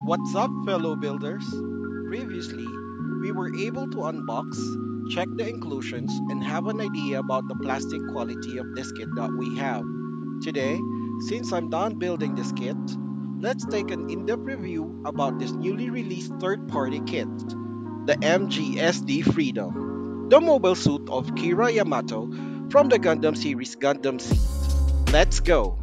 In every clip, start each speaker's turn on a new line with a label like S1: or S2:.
S1: What's up, fellow builders? Previously, we were able to unbox, check the inclusions, and have an idea about the plastic quality of this kit that we have. Today, since I'm done building this kit, let's take an in-depth review about this newly released third-party kit, the MGSD Freedom, the mobile suit of Kira Yamato from the Gundam series Gundam Seed. Let's go!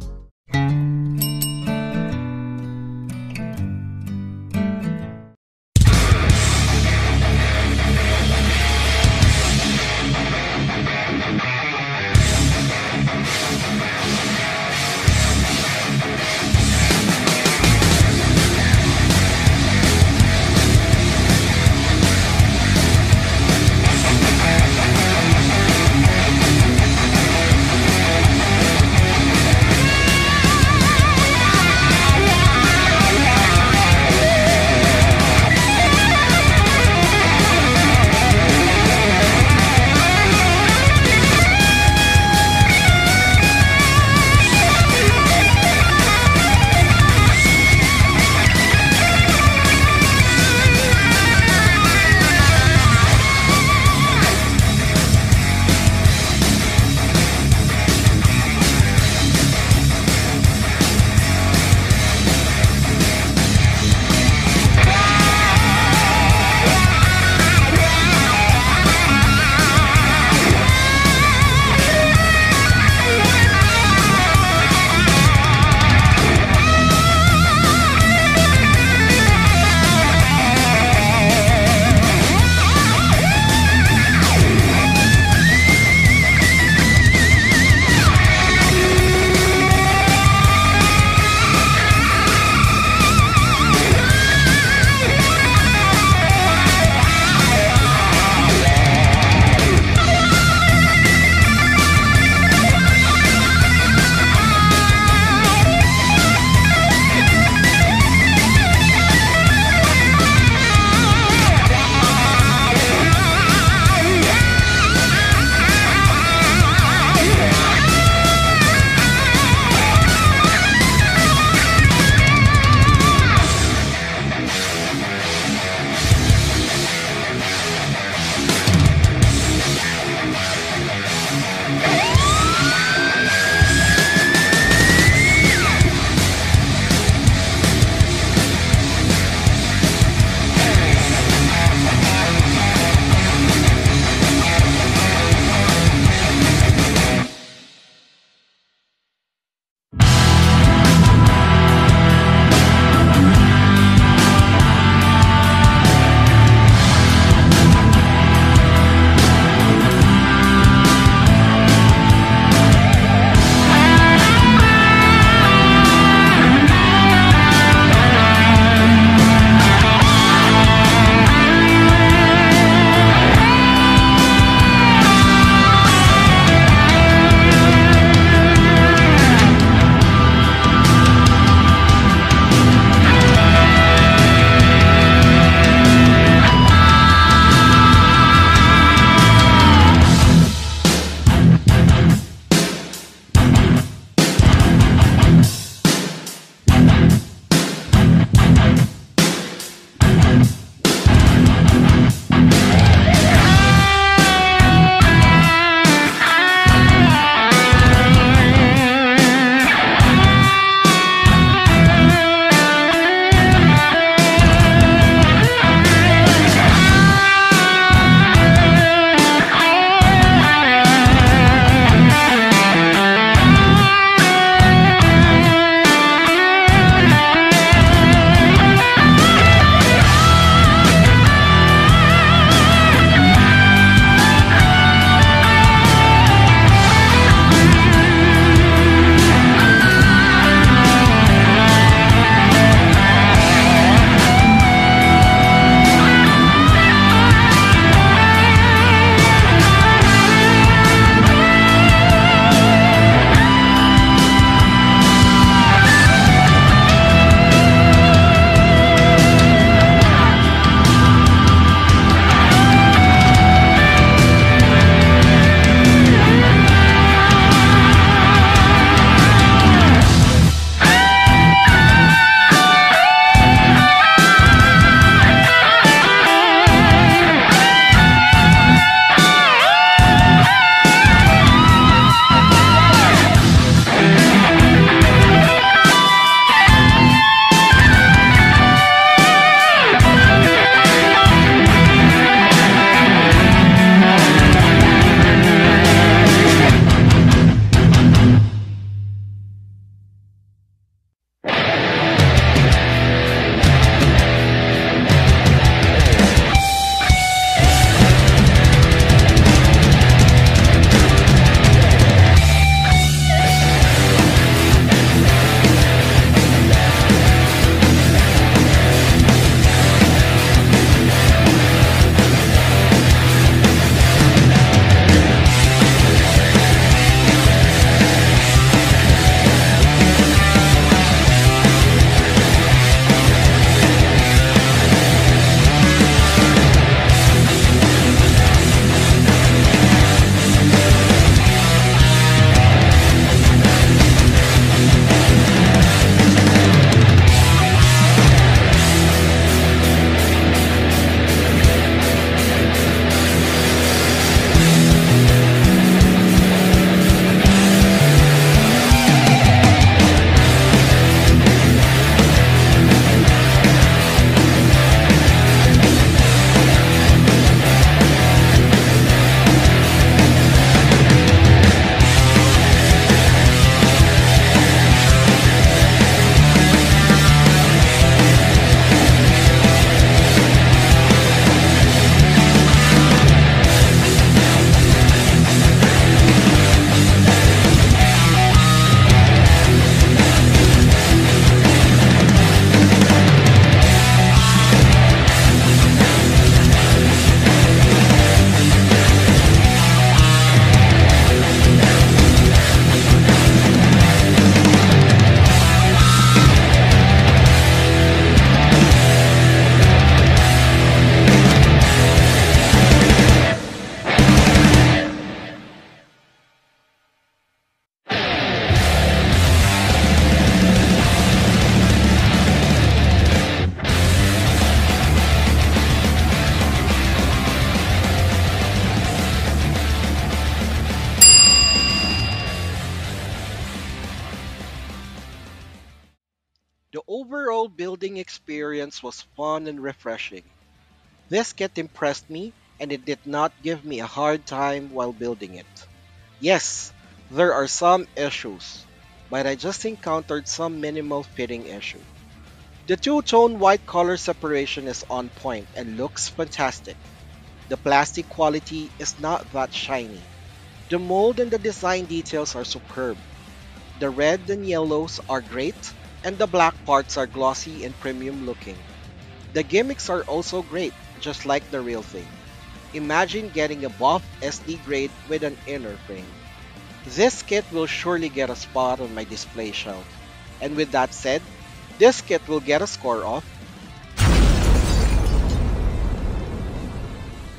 S1: whole building experience was fun and refreshing. This kit impressed me, and it did not give me a hard time while building it. Yes, there are some issues, but I just encountered some minimal fitting issue. The two-tone white color separation is on point and looks fantastic. The plastic quality is not that shiny. The mold and the design details are superb. The red and yellows are great, and the black parts are glossy and premium looking. The gimmicks are also great, just like the real thing. Imagine getting a buff SD grade with an inner frame. This kit will surely get a spot on my display shelf. And with that said, this kit will get a score of.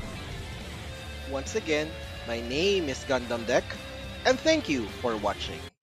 S1: Once again, my name is Gundamdek, and thank you for watching.